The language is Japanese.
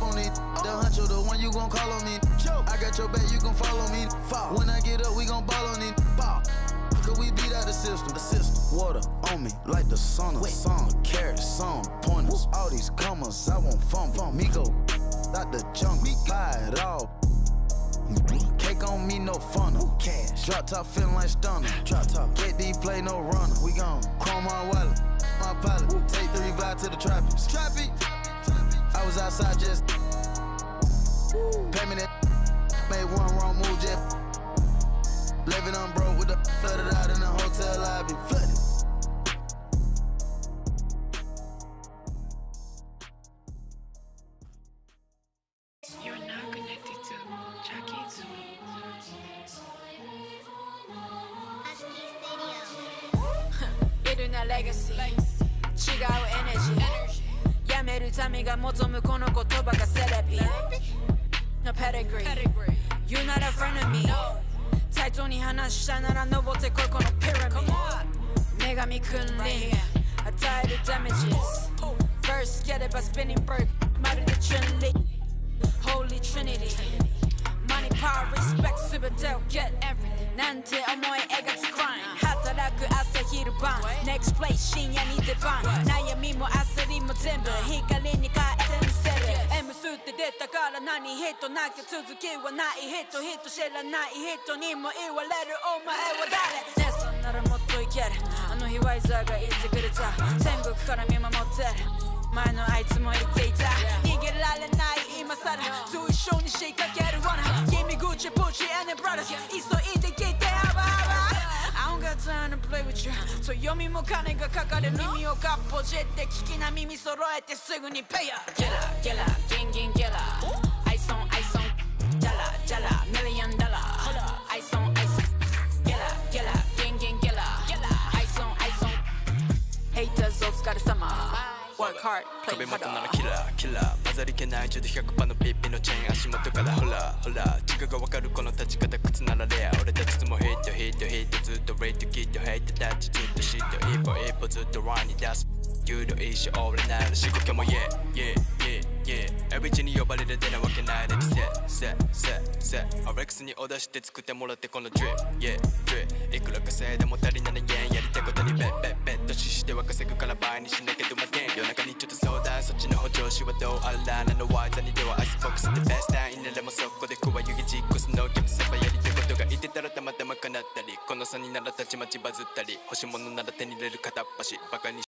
on it. The huncho, the one you gon' call on me. I got your back, you gon' follow me. When I get up, we gon' ball on it. Cause we beat out the system. Water on me like the sun. Some carrots, some pointers. All these commas, I won't fumble. Me go out the jungle, buy it all. Cake on me, no funnel. Cash. Drop top feeling like stunner. Drop top. KD play no runner. We gon' chrome my wallet, my pilot. Take 3 vibe to the tropics. I was outside just pay me that. Made one wrong move, just living on broke with the flooded out in the hotel lobby. Flooded. You're now connected to Jackie Zulu. Iruna legacy, 違うエネジー。やめる民が望むこの言葉がセレビ。No pedigree, you're not a friend of me. 対等に話したなら登ってこいこのピラミッド。女神君に与えるダメージ。First やれば spinning bird まるでチュンリー。Holy Trinity, money, power, respect, すべてを get everything なんて思い描く crime 働く朝昼晩 Next place 深夜に出番悩みも焦りも全部光に変えてみせる M スって出たから何人なきゃ続きはない人知らない人にも言われるお前は誰ねそんならもっといけるあの日ワイザーが言ってくれた天国から見守ってる前のあいつも言っていた逃げられない今さらと一緒に仕掛ける罠君口プチ and brothers 急いで聞いてアバアバ I don't got time to play with you そう読みも金がかかる耳をかっぽじって聞きな耳揃えてすぐにペイヤーゲラゲラギンギンゲラアイソンアイソンジャラジャラミリオンダラアイソンアイソンゲラゲラギンギンゲラアイソンアイソンヘイターズお疲れ様壁元ならキラーキラー混ざりけない10で100%のピッピのチェーン足元からほらほら違うが分かるこの立ち方靴ならレア俺たちもヒットヒットヒットずっとレイトキットヘイトタッチずっとシット一歩一歩ずっとランに出す有料一生俺なら仕事も Yeah yeah yeah yeah エビチに呼ばれるでなわけないレビセアレックスにオーダーして作ってもらってこのドリップ Yeah ドリップいくら稼いでも足りない円やりたいことにベッ年しては稼ぐから倍にしなきゃどまけん夜中にちょっと相談そっちの補助手はどうあらなのワイザにではアイスボックスでベストタインならもそこで食わ湯気実行すのキャプセバやりたいことが言ってたらたまたま叶ったりこの差にならたちまちバズったり欲しいものなら手に入れる片っ端バカに